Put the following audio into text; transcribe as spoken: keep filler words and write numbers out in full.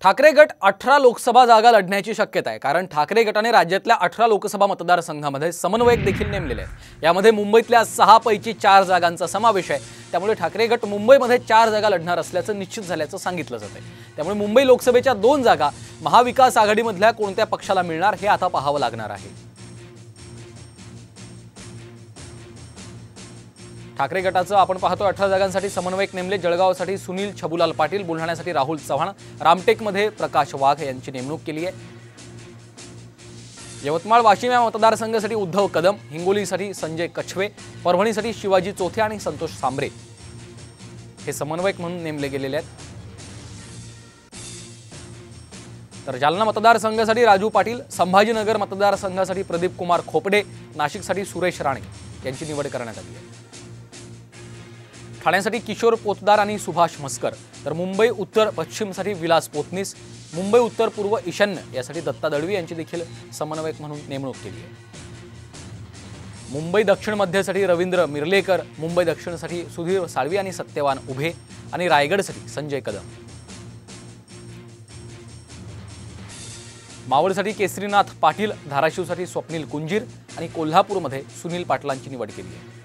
ठाकरे गट अठरा लोकसभा जागा लढण्याची शक्यता आहे, कारण ठाकरे गटाने राज्यातल्या अठरा लोकसभा मतदारसंघामध्ये समन्वयक देखील नेमलेले आहेत। यामध्ये मुंबईतल्या सहा पैकी चार जागांचा समावेश आहे। त्यामुळे ठाकरे गट मुंबईमध्ये चार जागा लढणार असल्याचं निश्चित झाल्याचं सांगितलं जातंय। त्यामुळे मुंबई लोकसभेच्या दोन जागा महाविकास आघाडीमधल्या कोणत्या पक्षाला मिळणार हे आता पाहावं लागणार आहे। ठाकरे गटाचं आपण पाहतो अठरा जागांसाठी समन्वयक नेमले। जळगावसाठी सुनील छबुलाल पाटील, बुलढाण्यासाठी राहुल चव्हाण, रामटेकमध्ये प्रकाश वाघ यांची नेमणूक केली आहे। यवतमाळ वाशिम या मतदारसंघासाठी उद्धव कदम, हिंगोलीसाठी संजय कछवे, परभणीसाठी शिवाजी चोथे आणि संतोष सांबरे हे समन्वयक म्हणून नेमले गेलेले आहेत। तर जालना मतदारसंघासाठी राजू पाटील, संभाजीनगर मतदारसंघासाठी प्रदीप कुमार खोपडे, नाशिकसाठी सुरेश राणे यांची निवड करण्यात आली आहे। ठाण्यासाठी किशोर पोतदार आणि सुभाष मस्कर, तर मुंबई उत्तर पश्चिमसाठी विलास पोतनीस, मुंबई उत्तर पूर्व ईशान्य यासाठी दत्ता दळवी यांची देखील समन्वयक म्हणून नेमणूक केली आहे। मुंबई दक्षिण मध्यसाठी रवींद्र मिर्लेकर, मुंबई दक्षिणसाठी सुधीर साळवी आणि सत्यवान उभे आणि रायगडसाठी संजय कदम। मावळसाठी केसरीनाथ पाटील, धाराशिवसाठी स्वप्नील कुंजीर आणि कोल्हापूरमध्ये सुनील पाटलांची निवड केली आहे।